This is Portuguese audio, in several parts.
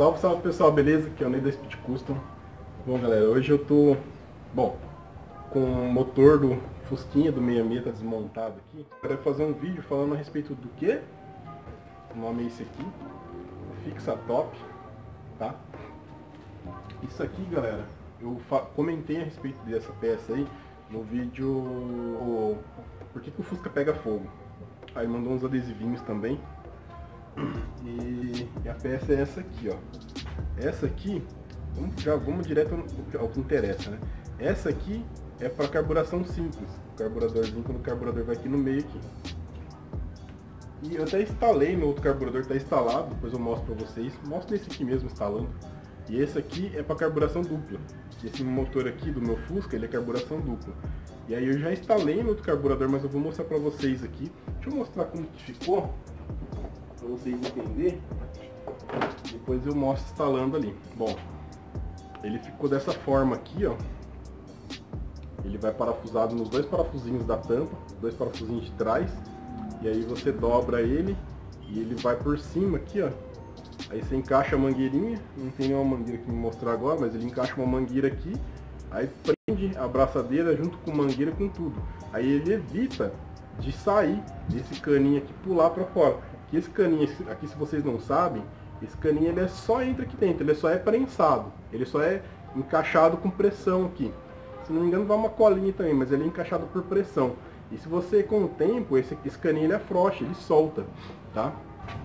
Salve, salve pessoal, beleza? Aqui é o Ney da Speed Custom. Bom galera, hoje eu tô, com o motor do Fusquinha do 66 tá desmontado aqui. Eu quero fazer um vídeo falando a respeito do que? O nome é esse aqui, o Fixa Top, tá? Isso aqui galera, eu comentei a respeito dessa peça aí no vídeo Por que o Fusca pega fogo. Aí mandou uns adesivinhos também. E a peça é essa aqui, ó. Essa aqui, vamos direto ao que interessa, né? Essa aqui é para carburação simples. O carburadorzinho, quando o carburador vai aqui no meio aqui. E eu até instalei no outro carburador, está instalado, depois eu mostro para vocês. Mostro esse aqui mesmo instalando. E esse aqui é para carburação dupla. Esse motor aqui do meu Fusca, ele é carburação dupla. E aí eu já instalei no outro carburador, mas eu vou mostrar para vocês aqui. Deixa eu mostrar como que ficou, para vocês entenderem. Depois eu mostro instalando ali. Bom, ele ficou dessa forma aqui, ó. Ele vai parafusado nos dois parafusinhos da tampa, dois parafusinhos de trás. E aí você dobra ele e ele vai por cima aqui, ó. Aí você encaixa a mangueirinha, não tem nenhuma mangueira que me mostrar agora, mas ele encaixa uma mangueira aqui. Aí prende a braçadeira junto com mangueira, com tudo. Aí ele evita de sair desse caninho aqui, pular para fora. Que esse caninho aqui, se vocês não sabem, esse caninho ele só entra aqui dentro, ele só é prensado, ele só é encaixado com pressão aqui. Se não me engano vai uma colinha também, mas ele é encaixado por pressão. E se você, com o tempo, esse caninho ele afrouxa, ele solta, tá?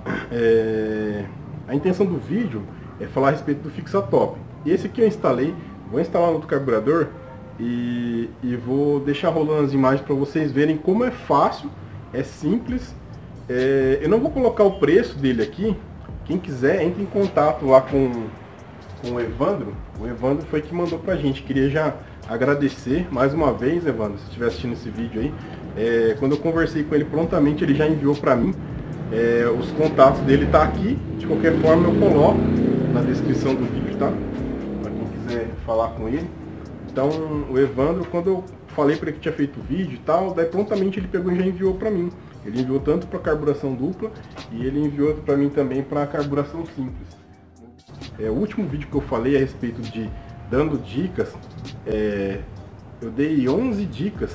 A intenção do vídeo é falar a respeito do Fixa Top. Esse aqui eu instalei, vou instalar no outro carburador e vou deixar rolando as imagens para vocês verem como é fácil, é simples. Eu não vou colocar o preço dele aqui. Quem quiser, entre em contato lá com o Evandro. O Evandro foi que mandou pra gente. Queria já agradecer mais uma vez, Evandro, se estiver assistindo esse vídeo aí. Quando eu conversei com ele prontamente, ele já enviou pra mim. Os contatos dele tá aqui. De qualquer forma eu coloco na descrição do vídeo, tá? Pra quem quiser falar com ele. Então o Evandro, quando eu falei para ele que tinha feito o vídeo e tal, daí prontamente ele pegou e já enviou para mim. Ele enviou tanto para carburação dupla e ele enviou para mim também para carburação simples. O último vídeo que eu falei a respeito de dando dicas, eu dei 11 dicas,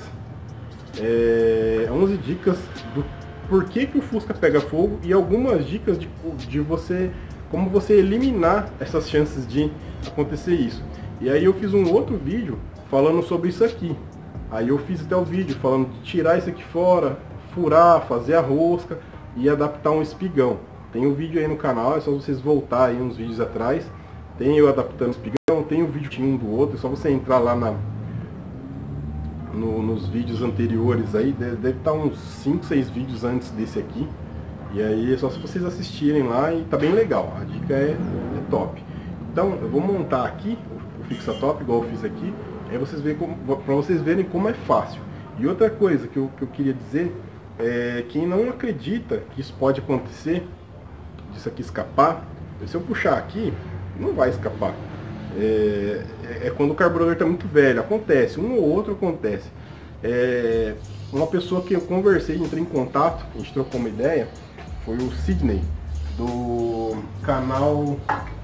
11 dicas do porquê que o Fusca pega fogo e algumas dicas de você, como você eliminar essas chances de acontecer isso. E aí eu fiz um outro vídeo falando sobre isso aqui. Aí eu fiz até o vídeo falando de tirar isso aqui fora, furar, fazer a rosca e adaptar um espigão. Tem um vídeo aí no canal, é só vocês voltar aí uns vídeos atrás. Tem eu adaptando o espigão, tem o vídeo um do outro, é só você entrar lá nos vídeos anteriores aí, deve estar uns 5, 6 vídeos antes desse aqui. E aí é só se vocês assistirem lá e tá bem legal, a dica é top. Então eu vou montar aqui o Fixa Top, igual eu fiz aqui, aí vocês veem para vocês verem como é fácil. E outra coisa que eu queria dizer, quem não acredita que isso pode acontecer, disso aqui escapar, se eu puxar aqui, não vai escapar. Quando o carburador está muito velho, acontece, um ou outro acontece. Uma pessoa que eu conversei, entrei em contato, a gente trocou uma ideia, foi o Sidney, do canal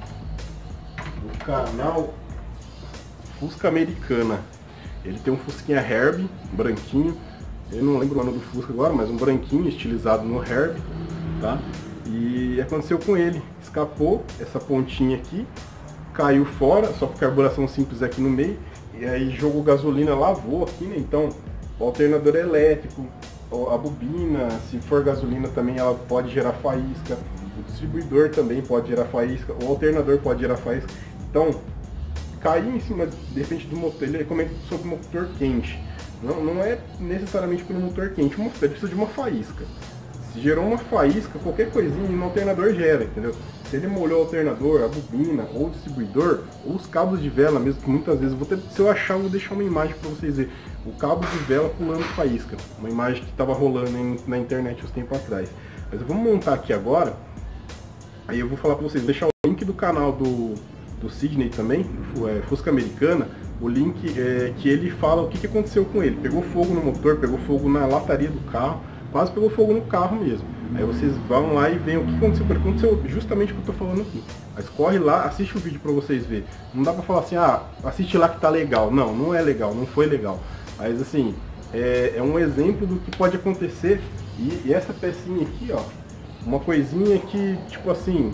Fusca Americana. Ele tem um Fusquinha Herbie, branquinho. Eu não lembro o nome do Fusca agora, mas um branquinho estilizado no Herbie, tá? E aconteceu com ele, escapou essa pontinha aqui, caiu fora, só por carburação simples aqui no meio, e aí jogou gasolina, lavou aqui, né? Então o alternador é elétrico, a bobina, se for gasolina também ela pode gerar faísca, o distribuidor também pode gerar faísca, o alternador pode gerar faísca. Então cair em cima, de repente, do motor, ele comenta sobre o motor quente. Não é necessariamente pelo motor quente, o motor precisa de uma faísca. Se gerou uma faísca, qualquer coisinha no alternador gera, entendeu? Se ele molhou o alternador, a bobina, ou o distribuidor, ou os cabos de vela mesmo, que muitas vezes, se eu achar, eu vou deixar uma imagem para vocês verem. O cabo de vela pulando faísca, uma imagem que estava rolando na internet uns tempos atrás. Mas vamos montar aqui agora, aí eu vou falar para vocês, deixar o link do canal do Sidney também, Fusca Americana, o link que ele fala o que aconteceu com ele. Pegou fogo no motor, pegou fogo na lataria do carro, quase pegou fogo no carro mesmo. Aí vocês vão lá e veem o que aconteceu justamente o que eu tô falando aqui. Mas corre lá, assiste o vídeo pra vocês verem. Não dá pra falar assim, ah, assiste lá que tá legal. Não, não é legal, não foi legal. Mas assim, é um exemplo do que pode acontecer. E essa pecinha aqui, ó, uma coisinha que, tipo assim,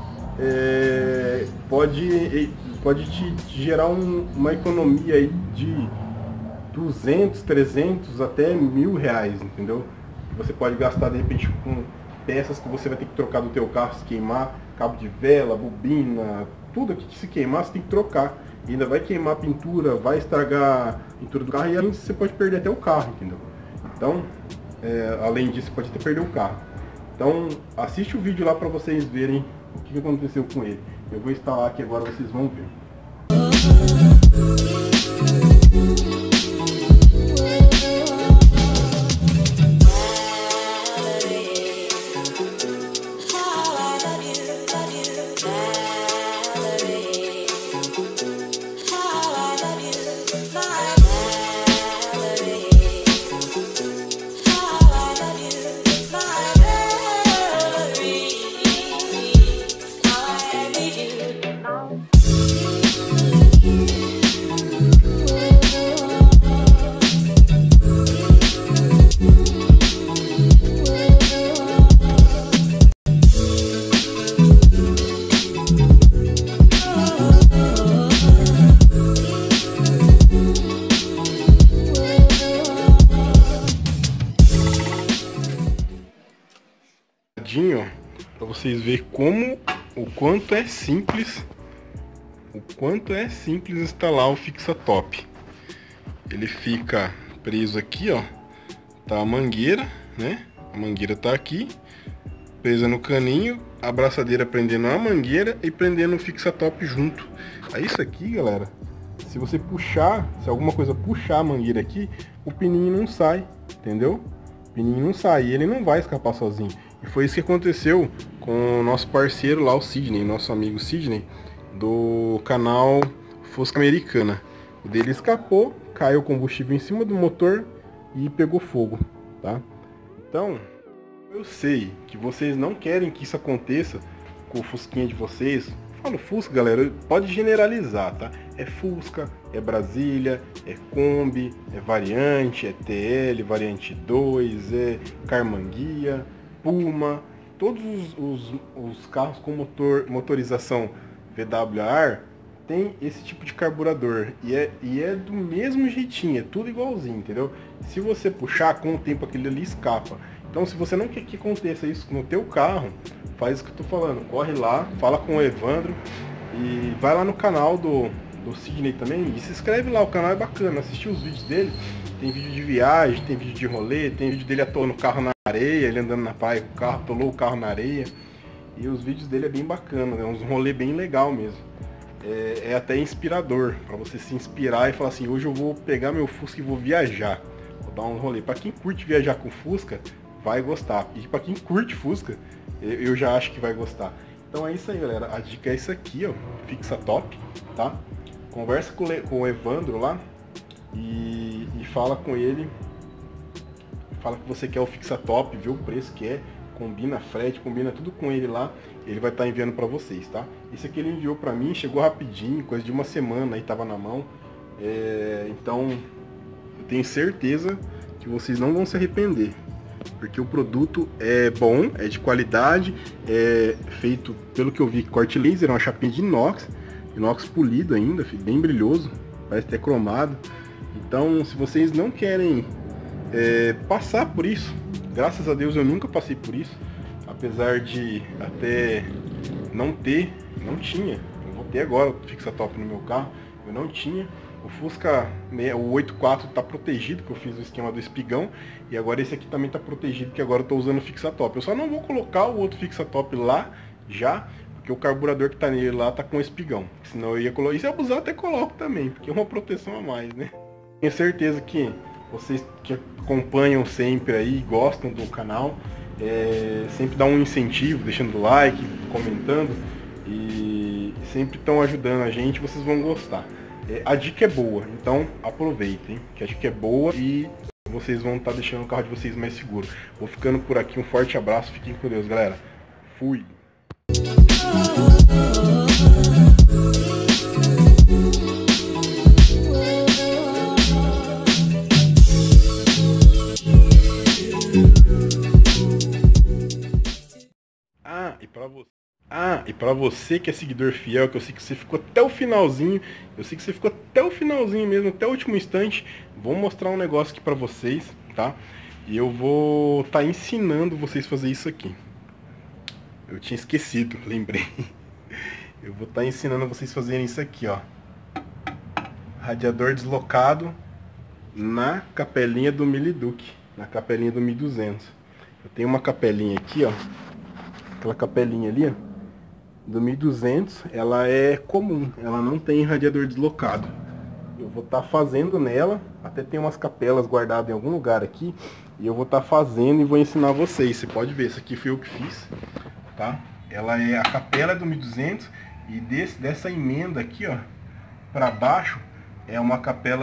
pode te gerar uma economia aí de 200, 300 até R$1.000, entendeu? Você pode gastar de repente com peças que você vai ter que trocar do teu carro se queimar, cabo de vela, bobina, tudo aqui que se queimar você tem que trocar. E ainda vai queimar a pintura, vai estragar a pintura do carro e além disso você pode perder até o carro, entendeu? Então, além disso, você pode até perder o carro. Então, assiste o vídeo lá para vocês verem o que aconteceu com ele. Eu vou instalar aqui agora, vocês vão ver. Para vocês verem o quanto é simples instalar o Fixatop. Ele fica preso aqui, ó, tá a mangueira, né? A mangueira tá aqui presa no caninho, a braçadeira prendendo a mangueira e prendendo o Fixatop junto. Aí isso aqui, galera, se você puxar, se alguma coisa puxar a mangueira aqui, o pininho não sai, entendeu? O pininho não sai e ele não vai escapar sozinho. E foi isso que aconteceu com o nosso parceiro lá, o Sidney, nosso amigo Sidney, do canal Fusca Americana. O dele escapou, caiu o combustível em cima do motor e pegou fogo, tá? Então, eu sei que vocês não querem que isso aconteça com o Fusquinha de vocês. Falo Fusca, galera, pode generalizar, tá? É Fusca, é Brasília, é Kombi, é Variante, é TL, Variante 2, é Carmanguia, Puma, todos os carros com motorização VWR tem esse tipo de carburador e é do mesmo jeitinho, é tudo igualzinho, entendeu? Se você puxar, com o tempo aquele ali escapa. Então se você não quer que aconteça isso no teu carro, faz o que eu tô falando, corre lá, fala com o Evandro e vai lá no canal do Sidney também e se inscreve lá, o canal é bacana, assistir os vídeos dele, tem vídeo de viagem, tem vídeo de rolê, tem vídeo dele atolando o carro na areia, ele andando na praia com o carro, atolou o carro na areia. E os vídeos dele é bem bacana, é um rolê bem legal mesmo. É até inspirador, para você se inspirar e falar assim, hoje eu vou pegar meu Fusca e vou viajar. Vou dar um rolê. Para quem curte viajar com Fusca, vai gostar. E para quem curte Fusca, eu já acho que vai gostar. Então é isso aí, galera. A dica é isso aqui, ó, Fixatop, tá? Conversa com o Evandro lá e fala com ele. Fala que você quer o Fixatop, vê o preço que é, combina frete, combina tudo com ele lá, ele vai estar enviando para vocês, tá? Esse aqui ele enviou para mim, chegou rapidinho, coisa de uma semana aí, tava na mão. Então, eu tenho certeza que vocês não vão se arrepender, porque o produto é bom, é de qualidade, é feito, pelo que eu vi, corte laser, é uma chapinha de inox polido ainda, bem brilhoso, parece até cromado. Então, se vocês não querem passar por isso, graças a Deus eu nunca passei por isso, apesar de até não tinha, eu vou ter agora o Fixatop no meu carro, eu não tinha, o Fusca, o 84 está protegido, que eu fiz o esquema do espigão, e agora esse aqui também está protegido, que agora eu estou usando o Fixatop. Eu só não vou colocar o outro Fixatop lá já, porque o carburador que está nele lá está com espigão, senão eu ia colocar, e se abusar até coloco também, porque é uma proteção a mais, né? Tenho certeza que vocês que acompanham sempre aí, gostam do canal, sempre dá um incentivo, deixando like, comentando e sempre estão ajudando a gente, vocês vão gostar. A dica é boa, então aproveitem, que a dica é boa e Vocês vão estar deixando o carro de vocês mais seguro. Vou ficando por aqui, um forte abraço, fiquem com Deus, galera. Fui! E pra você que é seguidor fiel, que eu sei que você ficou até o finalzinho, mesmo, até o último instante, vou mostrar um negócio aqui pra vocês, tá? E eu vou estar ensinando vocês a fazer isso aqui. Eu tinha esquecido, lembrei. Eu vou estar ensinando vocês a fazerem isso aqui, ó. Radiador deslocado na capelinha do Miliduc, na capelinha do 1200. Eu tenho uma capelinha aqui, ó. Aquela capelinha ali, ó, do 1200, ela é comum, ela não tem radiador deslocado. Eu vou estar fazendo nela, até tem umas capelas guardadas em algum lugar aqui, e eu vou estar fazendo e vou ensinar vocês. Você pode ver, essa aqui foi eu que fiz, tá? Ela é a capela do 1200 e dessa emenda aqui, ó, para baixo é uma capela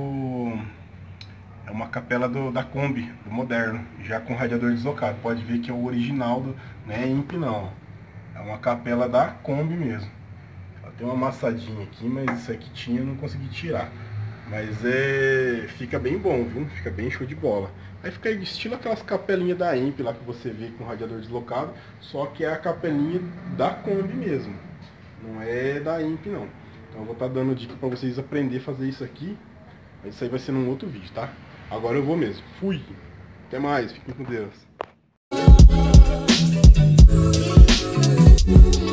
da Kombi, do moderno, já com radiador deslocado. Pode ver que é o original, não é IMP não. É uma capela da Kombi mesmo. Ela tem uma amassadinha aqui, mas isso aqui tinha, eu não consegui tirar. Mas fica bem bom, viu? Fica bem show de bola. Aí fica estilo aquelas capelinhas da IMP lá que você vê com radiador deslocado, só que é a capelinha da Kombi mesmo. Não é da IMP não. Então eu vou estar dando dica para vocês aprenderem a fazer isso aqui. Mas isso aí vai ser num outro vídeo, tá? Agora eu vou mesmo. Fui! Até mais, fiquem com Deus.